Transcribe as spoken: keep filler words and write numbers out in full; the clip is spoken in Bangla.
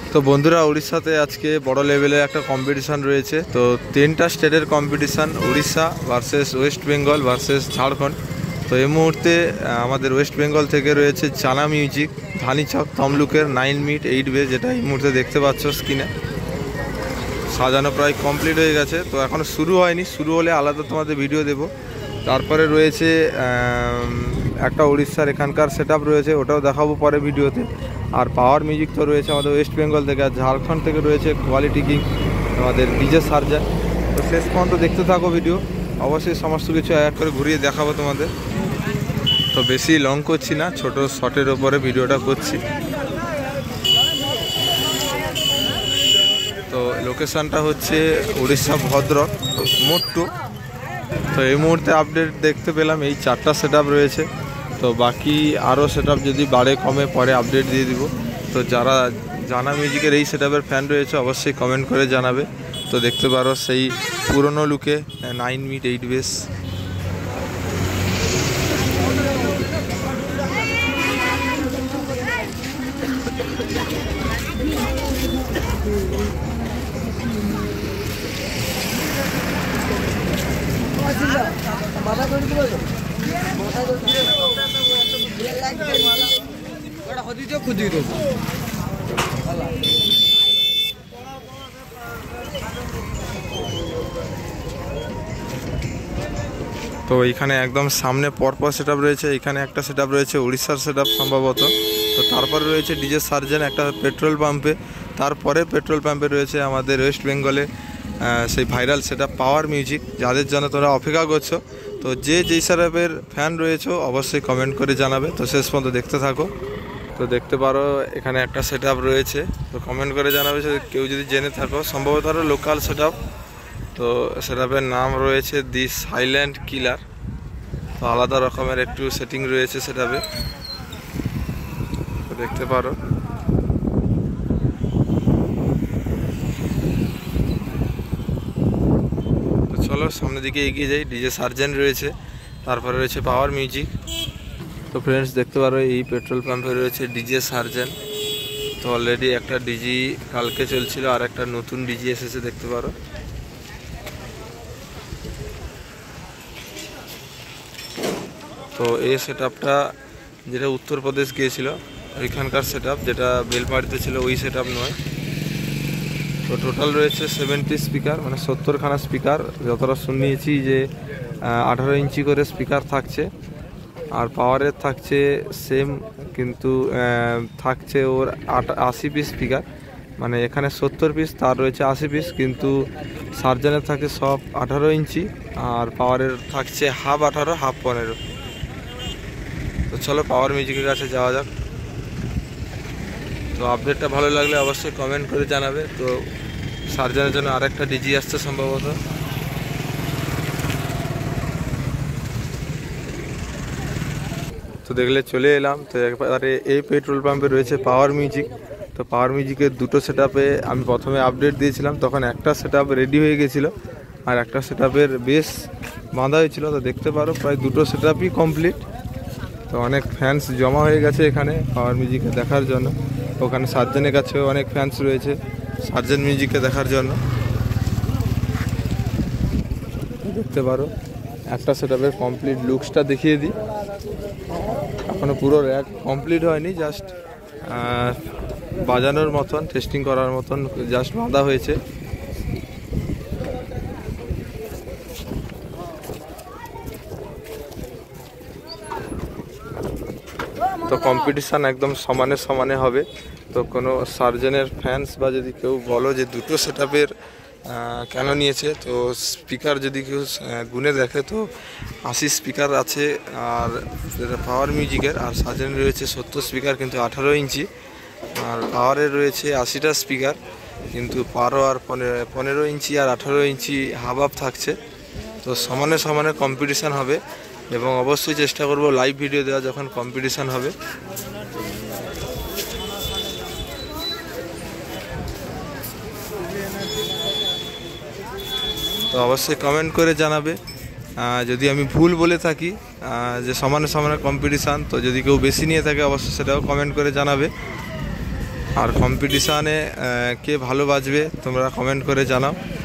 তো বন্ধুরা, উড়িষ্যাতে আজকে বড় লেভেলে একটা কম্পিটিশান রয়েছে। তো তিনটা স্টেটের competition, Orissa versus West Bengal versus Jharkhand. তো এই মুহূর্তে আমাদের ওয়েস্ট বেঙ্গল থেকে রয়েছে চানা মিউজিক, ধানিচক তমলুকের নাইন মিট এইট বে, যেটা এই মুহূর্তে দেখতে পাচ্ছ স্ক্রিনে। সাজানো প্রায় কমপ্লিট হয়ে গেছে, তো এখনও শুরু হয়নি, শুরু হলে আলাদা তোমাদের ভিডিও দেব। তারপরে রয়েছে একটা উড়িষ্যার এখানকার সেট আপ রয়েছে, ওটাও দেখাবো পরে ভিডিওতে। আর পাওয়ার মিউজিক তো রয়েছে আমাদের ওয়েস্ট বেঙ্গল থেকে, আর ঝাড়খণ্ড থেকে রয়েছে কোয়ালিটি কিং আমাদের ডিজে সার্জা। তো শেষ পর্যন্ত দেখতে থাকো ভিডিও, অবশ্যই সমস্ত কিছু এক করে ঘুরিয়ে দেখাবো তোমাদের। তো বেশি লং করছি না, ছোট শটের ওপরে ভিডিওটা করছি। তো লোকেশানটা হচ্ছে উড়িষ্যা ভদ্রক মোট্টু। তো এই মুহূর্তে আপডেট দেখতে পেলাম এই চারটা সেট আপ রয়েছে। তো বাকি আরও সেট আপ যদি বাড়ে কমে পরে আপডেট দিয়ে দিব। তো যারা জানা মিউজিকের এই সেট আপের ফ্যান রয়েছে অবশ্যই কমেন্ট করে জানাবে। তো দেখতে পারো সেই পুরনো লুকে নাইন মিট এইট বেস। তো এইখানে একদম সামনে পরপর সেট আপ রয়েছে, এখানে একটা সেট আপ রয়েছে উড়িষ্যার সেট আপ সম্ভবত। তো তারপরে রয়েছে ডিজে সার্জেন একটা পেট্রোল পাম্পে, তারপরে পেট্রোল পাম্পে রয়েছে আমাদের ওয়েস্ট বেঙ্গলে সেই viral set up power music, যাদের জন্য তোমরা অপেক্ষা করছো। তো যে যেই সেট আপের ফ্যান রয়েছে অবশ্যই কমেন্ট করে জানাবে। তো শেষ পর্যন্ত দেখতে থাকো। তো দেখতে পারো এখানে একটা সেট আপ রয়েছে, তো কমেন্ট করে জানাবে কেউ যদি জেনে থাকো, সম্ভবত আরও লোকাল সেট আপ। তো সেট আপের নাম রয়েছে দি সাইলেন্ট কিলার। তো আলাদা রকমের একটু সেটিং রয়েছে সেট আপে, তো দেখতে পারো। তো চলো সামনের দিকে এগিয়ে যাই। ডিজে সার্জেন্ট রয়েছে, তারপরে রয়েছে পাওয়ার মিউজিক। তো ফ্রেন্ডস দেখতে পারো এই পেট্রোল পাম্পে রয়েছে ডিজে সার্জেন্ট। তো অলরেডি একটা ডিজি কালকে চলছিল, আর একটা নতুন ডিজি এসেছে দেখতে পারো। তো এই সেট আপটা যেটা উত্তরপ্রদেশ গিয়েছিল ওইখানকার সেট আপ, যেটা বেলপাড়িতে ছিল ওই সেট আপ নয়। তো টোটাল রয়েছে সেভেন্টি স্পিকার, মানে সত্তরখানা স্পিকার, যতটা শুনিয়েছি যে আঠারো ইঞ্চি করে স্পিকার থাকছে। আর পাওয়ারের থাকছে সেম, কিন্তু থাকছে ওর আট আশি পিস স্পিকার, মানে এখানে সত্তর পিস, তার রয়েছে আশি পিস, কিন্তু সার্জেনের থাকে সব আঠারো ইঞ্চি, আর পাওয়ারের থাকছে হাফ আঠারো হাফ পনেরো। তো চলো পাওয়ার মিউজিকের কাছে যাওয়া যাক। তো আপডেটটা ভালো লাগলে অবশ্যই কমেন্ট করে জানাবে। তো সার্জেনের জন্য আরেকটা ডিজি আসছে সম্ভবত। তো দেখলে চলে এলাম। তো একবারে এই পেট্রোল পাম্পে রয়েছে পাওয়ার মিউজিক। তো পাওয়ার মিউজিকের দুটো সেট আপে আমি প্রথমে আপডেট দিয়েছিলাম, তখন একটা সেট আপ রেডি হয়ে গেছিলো আর একটা সেট আপের বেস বাঁধা হয়েছিল। তো দেখতে পারো প্রায় দুটো সেট আপই কমপ্লিট। তো অনেক ফ্যান্স জমা হয়ে গেছে এখানে পাওয়ার মিউজিকে দেখার জন্য। ওখানে সার্জেনের কাছেও অনেক ফ্যান্স রয়েছে সার্জেন মিউজিককে দেখার জন্য। দেখতে পারো একটা সেট আপের কমপ্লিট লুকসটা দেখিয়ে দিই। এখনও পুরো র্যাক কমপ্লিট হয়নি, জাস্ট বাজানোর মতন, টেস্টিং করার মতন জাস্ট বাঁধা হয়েছে। তো কম্পিটিশান একদম সমানে সমানে হবে। তো কোনো সার্জেনের ফ্যান্স বা যদি কেউ বলো যে দুটো সেট আপের কেন নিয়েছে, তো স্পিকার যদি কেউ গুনে দেখে তো আশি স্পিকার আছে আর পাওয়ার মিউজিকের, আর সার্জেনের রয়েছে সত্তর স্পিকার কিন্তু আঠারো ইঞ্চি, আর পাওয়ারের রয়েছে আশিটা স্পিকার কিন্তু বারো আর পনেরো পনেরো ইঞ্চি আর আঠারো ইঞ্চি হাব আপ থাকছে। তো সমানে সমানে কম্পিটিশান হবে, এবং অবশ্যই চেষ্টা করব লাইভ ভিডিও দেওয়া যখন কম্পিটিশান হবে। তো অবশ্যই কমেন্ট করে জানাবে যদি আমি ভুল বলে থাকি যে সমানে সমানে কম্পিটিশান। তো যদি কেউ বেশি নিয়ে থাকে অবশ্যই সেটাও কমেন্ট করে জানাবে। আর কম্পিটিশানে কে ভালো বাজবে তোমরা কমেন্ট করে জানাও।